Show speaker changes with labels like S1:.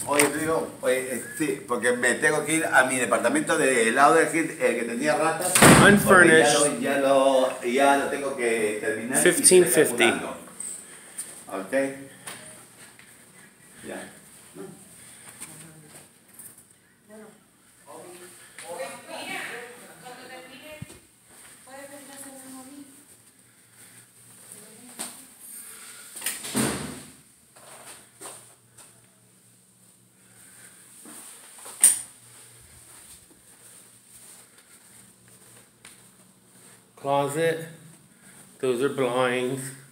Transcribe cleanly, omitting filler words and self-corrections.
S1: Oye, te digo, sí, porque me tengo que ir a mi departamento del lado del que tenía ratas.
S2: Unfurnished.
S1: Ya lo tengo que terminar.
S2: 1550.
S1: Ok. Ya.
S2: Closet. Those are blinds.